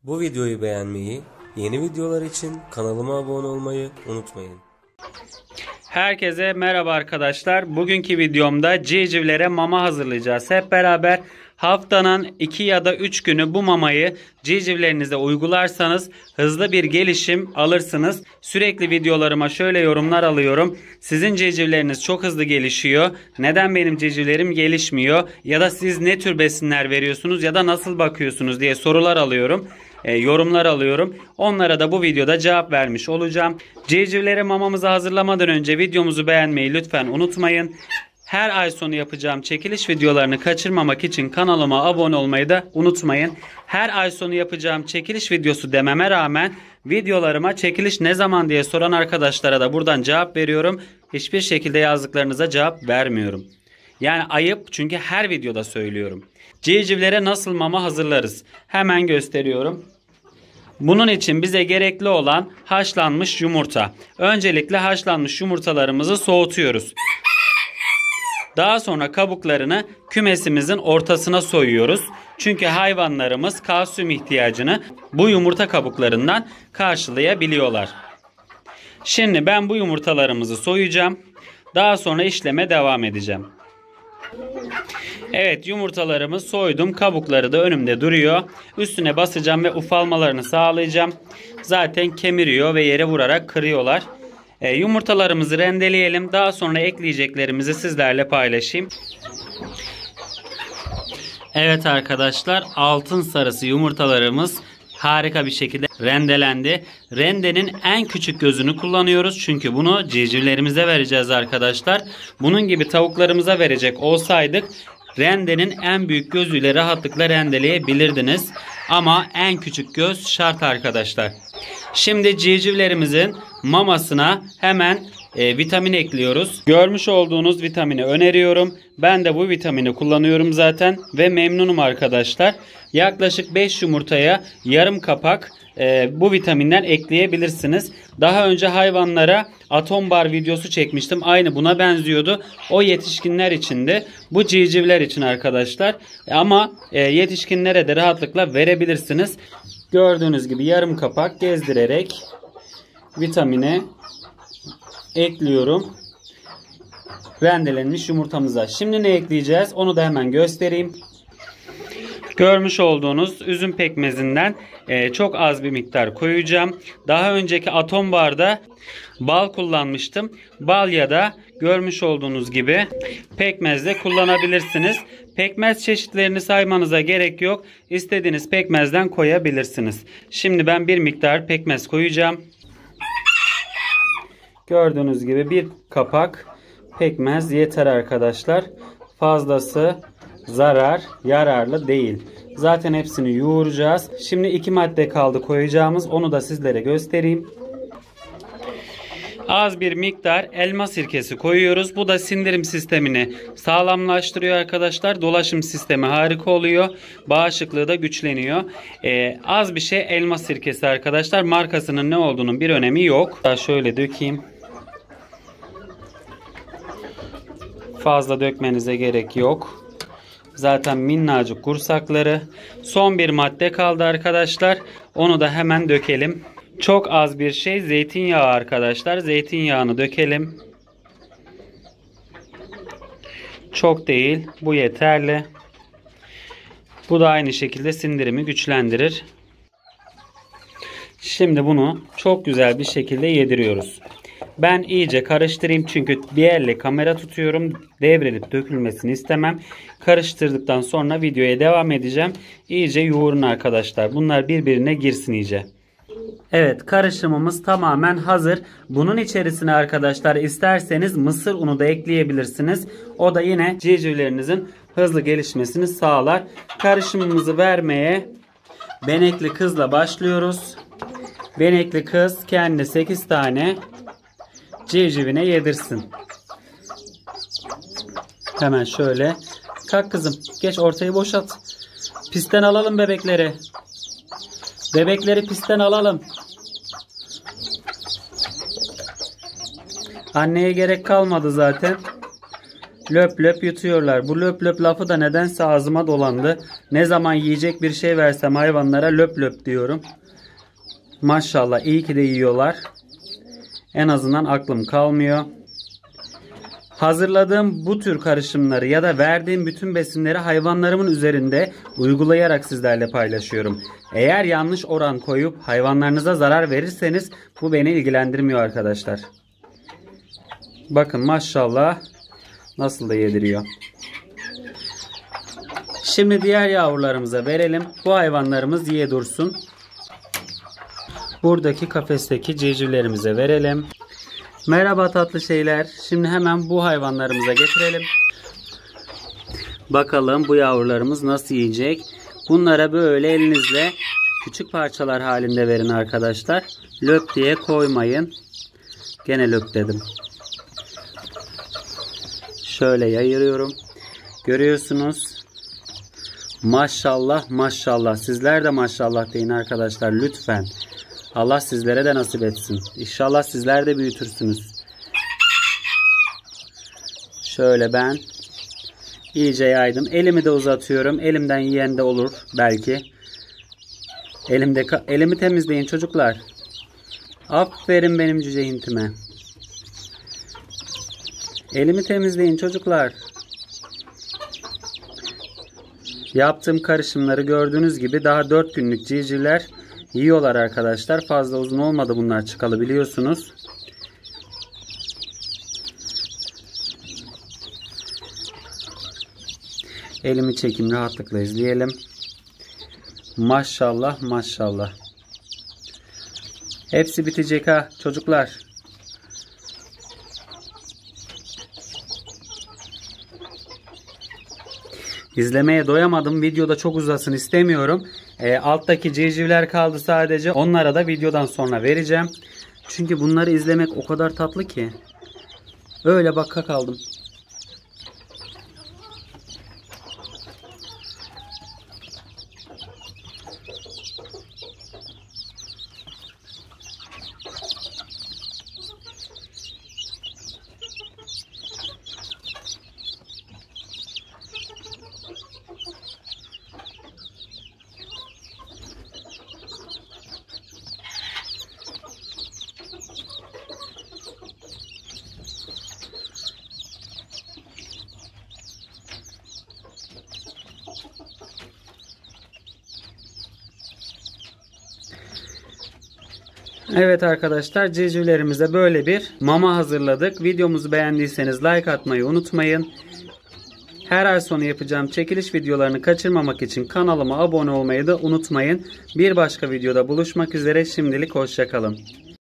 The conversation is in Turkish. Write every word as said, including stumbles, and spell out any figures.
Bu videoyu beğenmeyi, yeni videolar için kanalıma abone olmayı unutmayın. Herkese merhaba arkadaşlar. Bugünkü videomda civcivlere mama hazırlayacağız. Hep beraber haftanın iki ya da üç günü bu mamayı civcivlerinize uygularsanız hızlı bir gelişim alırsınız. Sürekli videolarıma şöyle yorumlar alıyorum. Sizin civcivleriniz çok hızlı gelişiyor. Neden benim civcivlerim gelişmiyor? Ya da siz ne tür besinler veriyorsunuz ya da nasıl bakıyorsunuz diye sorular alıyorum. E, yorumlar alıyorum. Onlara da bu videoda cevap vermiş olacağım. Civcivlere mamamızı hazırlamadan önce videomuzu beğenmeyi lütfen unutmayın. Her ay sonu yapacağım çekiliş videolarını kaçırmamak için kanalıma abone olmayı da unutmayın. Her ay sonu yapacağım çekiliş videosu dememe rağmen videolarıma çekiliş ne zaman diye soran arkadaşlara da buradan cevap veriyorum. Hiçbir şekilde yazdıklarınıza cevap vermiyorum. Yani ayıp, çünkü her videoda söylüyorum. Civcivlere nasıl mama hazırlarız? Hemen gösteriyorum. Bunun için bize gerekli olan haşlanmış yumurta. Öncelikle haşlanmış yumurtalarımızı soğutuyoruz. Daha sonra kabuklarını kümesimizin ortasına soyuyoruz. Çünkü hayvanlarımız kalsiyum ihtiyacını bu yumurta kabuklarından karşılayabiliyorlar. Şimdi ben bu yumurtalarımızı soyacağım. Daha sonra işleme devam edeceğim. Evet, yumurtalarımı soydum. Kabukları da önümde duruyor. Üstüne basacağım ve ufalmalarını sağlayacağım. Zaten kemiriyor ve yere vurarak kırıyorlar. E, yumurtalarımızı rendeleyelim. Daha sonra ekleyeceklerimizi sizlerle paylaşayım. Evet arkadaşlar, altın sarısı yumurtalarımız harika bir şekilde rendelendi. Rendenin en küçük gözünü kullanıyoruz. Çünkü bunu civcivlerimize vereceğiz arkadaşlar. Bunun gibi tavuklarımıza verecek olsaydık rendenin en büyük gözüyle rahatlıkla rendeleyebilirdiniz. Ama en küçük göz şart arkadaşlar. Şimdi civcivlerimizin mamasına hemen e, vitamin ekliyoruz. Görmüş olduğunuz vitamini öneriyorum. Ben de bu vitamini kullanıyorum zaten ve memnunum arkadaşlar. Yaklaşık beş yumurtaya yarım kapak e, bu vitaminden ekleyebilirsiniz. Daha önce hayvanlara atom bar videosu çekmiştim. Aynı buna benziyordu. O yetişkinler içindi. Bu civcivler için arkadaşlar. Ama e, yetişkinlere de rahatlıkla verebilirsiniz. Gördüğünüz gibi yarım kapak gezdirerek vitamini ekliyorum rendelenmiş yumurtamıza. Şimdi ne ekleyeceğiz? Onu da hemen göstereyim. Görmüş olduğunuz üzüm pekmezinden e, çok az bir miktar koyacağım. Daha önceki atom barda bal kullanmıştım. Bal ya da görmüş olduğunuz gibi pekmez de kullanabilirsiniz. Pekmez çeşitlerini saymanıza gerek yok. İstediğiniz pekmezden koyabilirsiniz. Şimdi ben bir miktar pekmez koyacağım. Gördüğünüz gibi bir kapak pekmez yeter arkadaşlar. Fazlası zarar, yararlı değil. Zaten hepsini yoğuracağız. Şimdi iki madde kaldı koyacağımız. Onu da sizlere göstereyim. Az bir miktar elma sirkesi koyuyoruz. Bu da sindirim sistemini sağlamlaştırıyor arkadaşlar. Dolaşım sistemi harika oluyor. Bağışıklığı da güçleniyor. Ee, az bir şey elma sirkesi arkadaşlar. Markasının ne olduğunun bir önemi yok. Daha şöyle dökeyim. Fazla dökmenize gerek yok. Zaten minnacık kursakları. Son bir madde kaldı arkadaşlar. Onu da hemen dökelim. Çok az bir şey zeytinyağı arkadaşlar. Zeytinyağını dökelim. Çok değil. Bu yeterli. Bu da aynı şekilde sindirimi güçlendirir. Şimdi bunu çok güzel bir şekilde yediriyoruz. Ben iyice karıştırayım çünkü bir elle kamera tutuyorum. Devrilip dökülmesini istemem. Karıştırdıktan sonra videoya devam edeceğim. İyice yoğurun arkadaşlar. Bunlar birbirine girsin iyice. Evet, karışımımız tamamen hazır. Bunun içerisine arkadaşlar isterseniz mısır unu da ekleyebilirsiniz. O da yine civcivlerinizin hızlı gelişmesini sağlar. Karışımımızı vermeye benekli kızla başlıyoruz. Benekli kız kendi sekiz tane civcivine yedirsin. Hemen şöyle. Kalk kızım. Geç ortayı boşalt. Pistten alalım bebekleri. Bebekleri pistten alalım. Anneye gerek kalmadı zaten. löp löp yutuyorlar. Bu löp löp lafı da nedense ağzıma dolandı. Ne zaman yiyecek bir şey versem hayvanlara löp löp diyorum. Maşallah iyi ki de yiyorlar. En azından aklım kalmıyor. Hazırladığım bu tür karışımları ya da verdiğim bütün besinleri hayvanlarımın üzerinde uygulayarak sizlerle paylaşıyorum. Eğer yanlış oran koyup hayvanlarınıza zarar verirseniz bu beni ilgilendirmiyor arkadaşlar. Bakın maşallah nasıl da yediriyor. Şimdi diğer yavrularımıza verelim. Bu hayvanlarımız yiye dursun. Buradaki kafesteki civcivlerimize verelim. Merhaba tatlı şeyler. Şimdi hemen bu hayvanlarımıza getirelim. Bakalım bu yavrularımız nasıl yiyecek. Bunlara böyle elinizle küçük parçalar halinde verin arkadaşlar. Löp diye koymayın. Gene löp dedim. Şöyle yayırıyorum. Görüyorsunuz. Maşallah maşallah. Sizler de maşallah deyin arkadaşlar lütfen. Allah sizlere de nasip etsin. İnşallah sizler de büyütürsünüz. Şöyle ben iyice yaydım. Elimi de uzatıyorum. Elimden yiyen de olur belki. Elimde elimi temizleyin çocuklar. Aferin benim cüce hintime. Elimi temizleyin çocuklar. Yaptığım karışımları gördüğünüz gibi daha dört günlük civcivler yiyorlar arkadaşlar. Fazla uzun olmadı bunlar çıkalı biliyorsunuz. Elimi çekeyim rahatlıkla izleyelim. Maşallah maşallah. Hepsi bitecek ha çocuklar. İzlemeye doyamadım. Videoda çok uzasın istemiyorum. E, alttaki civcivler kaldı sadece. Onlara da videodan sonra vereceğim. Çünkü bunları izlemek o kadar tatlı ki. Öyle baka kaldım. Evet arkadaşlar civcivlerimize böyle bir mama hazırladık. Videomuzu beğendiyseniz like atmayı unutmayın. Her ay sonu yapacağım çekiliş videolarını kaçırmamak için kanalıma abone olmayı da unutmayın. Bir başka videoda buluşmak üzere. Şimdilik hoşça kalın.